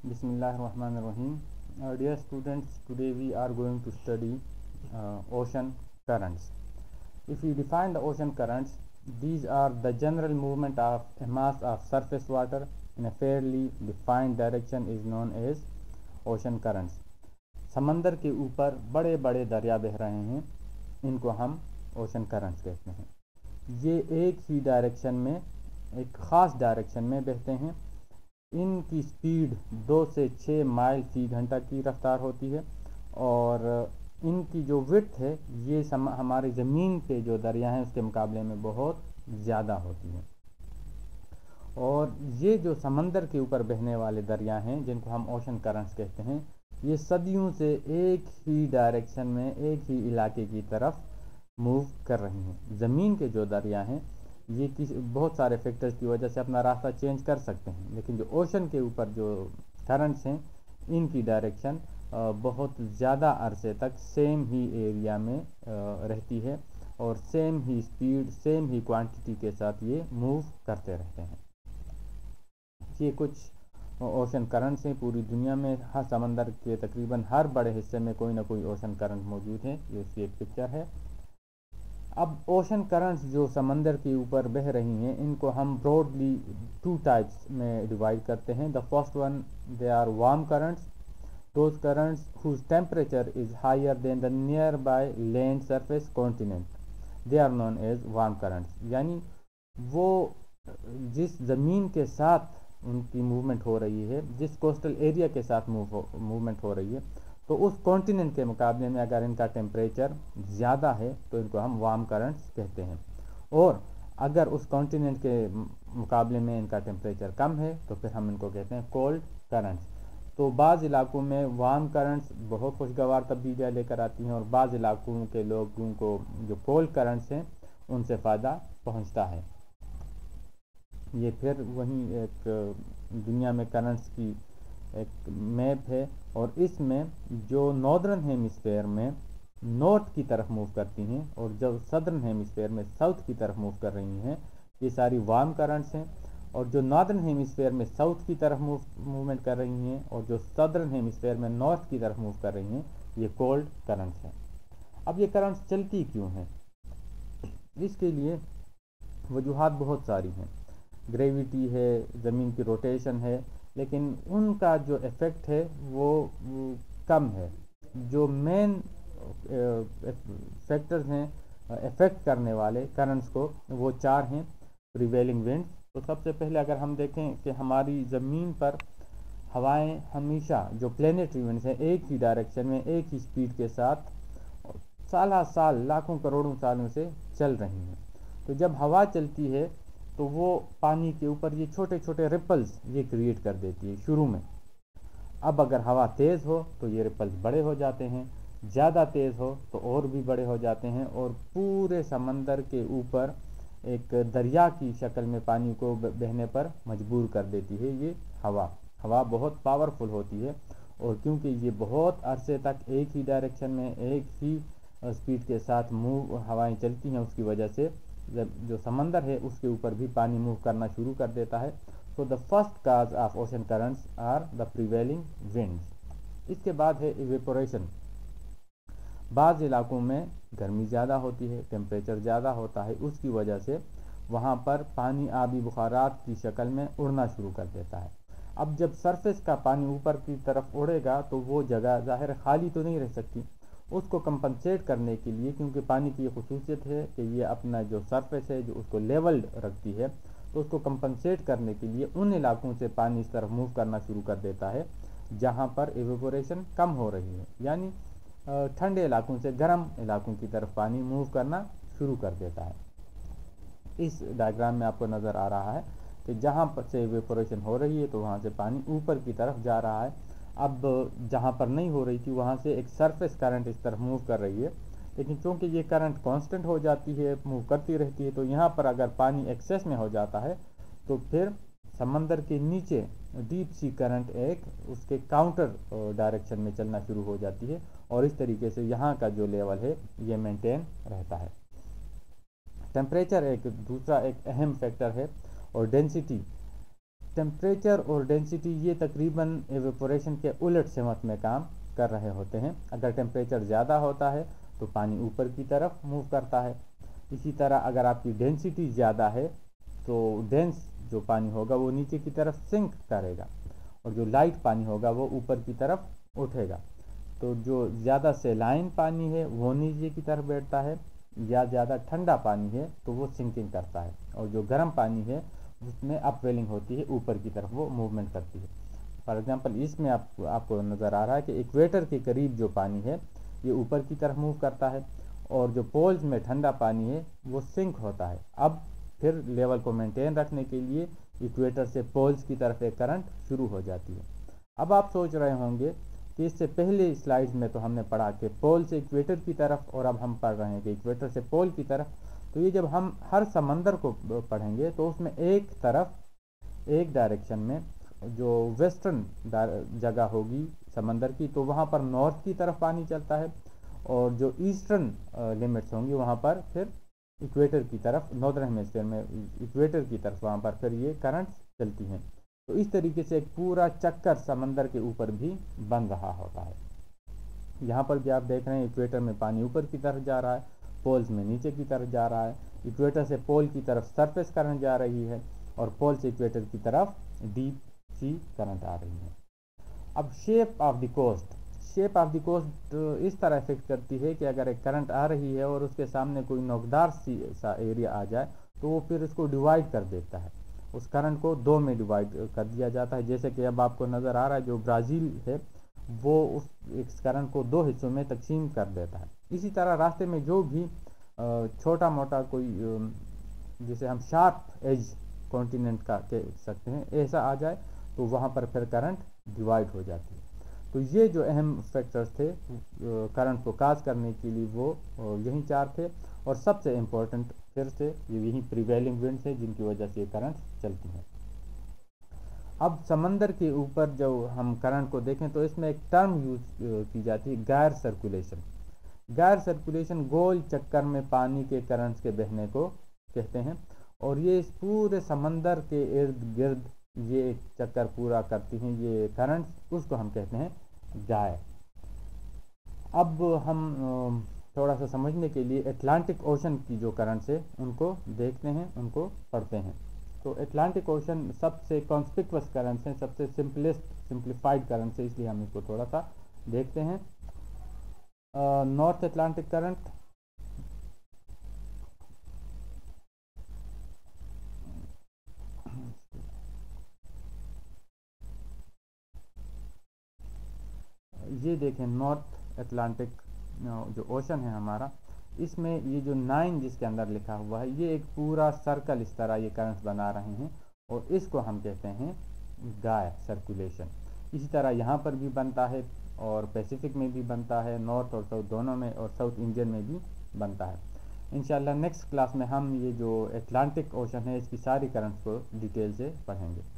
Bismillahirrahmanirrahim. Dear students, today we are going to study ocean currents. If we define the ocean currents, these are the general movement of a mass of surface water in a fairly defined direction is known as ocean currents. समंदर के ऊपर बड़े बड़े दरिया बह रहे हैं, इनको हम ओशन करंट्स कहते हैं। ये एक ही डायरेक्शन में, एक ख़ास डायरेक्शन में बहते हैं। इनकी स्पीड 2 से 6 माइल फी घंटा की रफ्तार होती है और इनकी जो विड्थ है ये हमारी ज़मीन पे जो दरिया हैं उसके मुकाबले में बहुत ज़्यादा होती है। और ये जो समंदर के ऊपर बहने वाले दरिया हैं जिनको हम ओशन करंट्स कहते हैं, ये सदियों से एक ही डायरेक्शन में, एक ही इलाके की तरफ मूव कर रही हैं। ज़मीन के जो दरिया हैं ये बहुत सारे फैक्टर्स की वजह से अपना रास्ता चेंज कर सकते हैं, लेकिन जो ओशन के ऊपर जो करंट्स हैं इनकी डायरेक्शन बहुत ज़्यादा अरसे तक सेम ही एरिया में रहती है और सेम ही स्पीड, सेम ही क्वांटिटी के साथ ये मूव करते रहते हैं। ये कुछ ओशन करंट्स हैं। पूरी दुनिया में हर समंदर के तकरीबन हर बड़े हिस्से में कोई ना कोई ओशन करंट मौजूद है। ये उसकी एक पिक्चर है। अब ओशन करंट्स जो समंदर के ऊपर बह रही हैं इनको हम ब्रॉडली 2 टाइप्स में डिवाइड करते हैं। The first one, they are warm currents, those currents whose temperature is higher than the nearby land surface continent, they are known as warm currents. यानी वो जिस ज़मीन के साथ उनकी मूवमेंट हो रही है, जिस कोस्टल एरिया के साथ मूवमेंट हो रही है, तो उस कॉन्टिनेंट के मुकाबले में अगर इनका टेम्परेचर ज़्यादा है तो इनको हम वार्म करंट्स कहते हैं। और अगर उस कॉन्टिनेंट के मुकाबले में इनका टेम्परेचर कम है तो फिर हम इनको कहते हैं कोल्ड करंट्स। तो बाज़ इलाकों में वार्म करंट्स बहुत खुशगवार तब्दीलियाँ लेकर आती हैं और बाज़ इलाकों के लोगों को जो कोल्ड करंट्स हैं उनसे फ़ायदा पहुँचता है। ये फिर वहीं एक दुनिया में करंट्स की एक मैप है और इसमें जो नॉर्दर्न हेमिस्फेयर में नॉर्थ की तरफ मूव करती हैं और जो सदर्न हेमिस्फेयर में साउथ की तरफ मूव कर रही हैं ये सारी वार्म करंट्स हैं। और जो नॉर्दर्न हेमिस्फेयर में साउथ की तरफ मूवमेंट कर रही हैं और जो सदर्न हेमिस्फेयर में नॉर्थ की तरफ मूव कर रही हैं ये कोल्ड करंट्स हैं। अब ये करंट्स चलती क्यों हैं? इसके लिए वजूहात बहुत सारी हैं। ग्रेविटी है, ज़मीन की रोटेशन है, लेकिन उनका जो इफ़ेक्ट है वो कम है। जो मेन फैक्टर्स हैं इफ़ेक्ट करने वाले करंट्स को, वो 4 हैं। प्रिवेलिंग विंड्स, तो सबसे पहले अगर हम देखें कि हमारी ज़मीन पर हवाएं हमेशा जो प्लेनेटरी विंड्स हैं एक ही डायरेक्शन में, एक ही स्पीड के साथ साल साल, लाखों करोड़ों सालों से चल रही हैं। तो जब हवा चलती है तो वो पानी के ऊपर ये छोटे छोटे रिपल्स ये क्रिएट कर देती है शुरू में। अब अगर हवा तेज़ हो तो ये रिपल्स बड़े हो जाते हैं, ज़्यादा तेज़ हो तो और भी बड़े हो जाते हैं और पूरे समंदर के ऊपर एक दरिया की शक्ल में पानी को बहने पर मजबूर कर देती है ये हवा। हवा बहुत पावरफुल होती है और क्योंकि ये बहुत अरसे तक एक ही डायरेक्शन में, एक ही स्पीड के साथ हवाएं चलती हैं, उसकी वजह से जो समंदर है उसके ऊपर भी पानी मूव करना शुरू कर देता है। So the first cause of ocean currents are the prevailing winds. इसके बाद है इवेपोरेशन। बाज़ इलाकों में गर्मी ज़्यादा होती है, टेम्परेचर ज़्यादा होता है, उसकी वजह से वहाँ पर पानी आबी बुखारात की शक्ल में उड़ना शुरू कर देता है। अब जब सरफेस का पानी ऊपर की तरफ उड़ेगा तो वो जगह ज़ाहिर खाली तो नहीं रह सकती। उसको कंपनसेट करने के लिए, क्योंकि पानी की ये खसूसियत है कि ये अपना जो सरफेस है जो उसको लेवल्ड रखती है, तो उसको कंपनसेट करने के लिए उन इलाकों से पानी इस तरफ मूव करना शुरू कर देता है जहाँ पर एवेपोरेशन कम हो रही है। यानी ठंडे इलाकों से गर्म इलाकों की तरफ पानी मूव करना शुरू कर देता है। इस डायग्राम में आपको नज़र आ रहा है कि जहाँ पर से एवेपोरेशन हो रही है तो वहाँ से पानी ऊपर की तरफ जा रहा है। अब जहाँ पर नहीं हो रही थी वहाँ से एक सरफेस करंट इस तरफ मूव कर रही है, लेकिन चूँकि ये करंट कांस्टेंट हो जाती है, मूव करती रहती है, तो यहाँ पर अगर पानी एक्सेस में हो जाता है तो फिर समंदर के नीचे डीप सी करंट एक उसके काउंटर डायरेक्शन में चलना शुरू हो जाती है और इस तरीके से यहाँ का जो लेवल है ये मेंटेन रहता है। टेम्परेचर एक दूसरा एक अहम फैक्टर है और डेंसिटी टेम्परेचर और डेंसिटी ये तकरीबन एवेपोरेशन के उलट सिमत में काम कर रहे होते हैं। अगर टेम्परेचर ज़्यादा होता है तो पानी ऊपर की तरफ मूव करता है। इसी तरह अगर आपकी डेंसिटी ज़्यादा है तो डेंस जो पानी होगा वो नीचे की तरफ सिंक करेगा, और जो लाइट पानी होगा वो ऊपर की तरफ उठेगा। तो जो ज़्यादा सेलाइन पानी है वो नीचे की तरफ बैठता है, या ज़्यादा ठंडा पानी है तो वो सिंकिंग करता है, और जो गर्म पानी है उसमें अपवेलिंग होती है, ऊपर की तरफ वो मूवमेंट करती है। फॉर एग्जांपल इसमें आपको नज़र आ रहा है कि इक्वेटर के करीब जो पानी है ये ऊपर की तरफ मूव करता है, और जो पोल्स में ठंडा पानी है वो सिंक होता है। अब फिर लेवल को मेंटेन रखने के लिए इक्वेटर से पोल्स की तरफ एक करंट शुरू हो जाती है। अब आप सोच रहे होंगे कि इससे पहले स्लाइड्स में तो हमने पढ़ा कि पोल से इक्वेटर की तरफ, और अब हम पढ़ रहे हैं कि इक्वेटर से पोल की तरफ। तो ये जब हम हर समंदर को पढ़ेंगे तो उसमें एक तरफ एक डायरेक्शन में जो वेस्टर्न जगह होगी समंदर की, तो वहाँ पर नॉर्थ की तरफ पानी चलता है, और जो ईस्टर्न लिमिट्स होंगी वहाँ पर फिर इक्वेटर की तरफ, नॉर्दर्न हेमिस्फीयर में इक्वेटर की तरफ वहाँ पर फिर ये करंट्स चलती हैं। तो इस तरीके से एक पूरा चक्कर समंदर के ऊपर भी बन रहा होता है। यहाँ पर भी आप देख रहे हैं इक्वेटर में पानी ऊपर की तरफ जा रहा है, पोल्स में नीचे की तरफ जा रहा है। इक्वेटर से पोल की तरफ सरफेस करंट जा रही है, और पोल से इक्वेटर की तरफ डीप सी करंट आ रही है। अब शेप ऑफ द कोस्ट इस तरह इफेक्ट करती है कि अगर एक करंट आ रही है और उसके सामने कोई नोकदार सा एरिया आ जाए तो वो फिर उसको डिवाइड कर देता है, उस करंट को दो में डिवाइड कर दिया जाता है। जैसे कि अब आपको नज़र आ रहा है जो ब्राज़ील है वो उस इस करंट को दो हिस्सों में तकसीम कर देता है। इसी तरह रास्ते में जो भी छोटा मोटा कोई जिसे हम शार्प एज कॉन्टिनेंट का कह सकते हैं ऐसा आ जाए तो वहाँ पर फिर करंट डिवाइड हो जाती है। तो ये जो अहम फैक्टर्स थे करंट को काज करने के लिए वो यही चार थे, और सबसे इम्पोर्टेंट फिर से यही प्रिवेलिंग विंड्स है जिनकी वजह से करंट चलती हैं। अब समंदर के ऊपर जो हम करंट को देखें तो इसमें एक टर्म यूज की जाती है, गैर सर्कुलेशन। गैर सर्कुलेशन गोल चक्कर में पानी के करंट्स के बहने को कहते हैं, और ये इस पूरे समंदर के इर्द गिर्द ये एक चक्कर पूरा करती हैं ये करंट्स, उसको हम कहते हैं गाय। अब हम थोड़ा सा समझने के लिए अटलांटिक ओशन की जो करंट्स है उनको देखते हैं, उनको पढ़ते हैं। तो अटलांटिक ओशन सबसे कॉन्स्पिक्वस करंट्स हैं, सबसे सिंप्लीफाइड करंट्स है, इसलिए हम इसको थोड़ा सा देखते हैं। नॉर्थ अटलांटिक करंट, ये देखें नॉर्थ अटलांटिक जो ओशन है हमारा, इसमें ये जो 9 जिसके अंदर लिखा हुआ है ये एक पूरा सर्कल इस तरह ये करंट्स बना रहे हैं, और इसको हम कहते हैं गाय सर्कुलेशन। इसी तरह यहाँ पर भी बनता है, और पैसिफिक में भी बनता है, नॉर्थ और साउथ दोनों में, और साउथ इंडियन में भी बनता है। इंशाल्लाह नेक्स्ट क्लास में हम ये जो अटलांटिक ओशन है इसकी सारी करंट्स को डिटेल से पढ़ेंगे।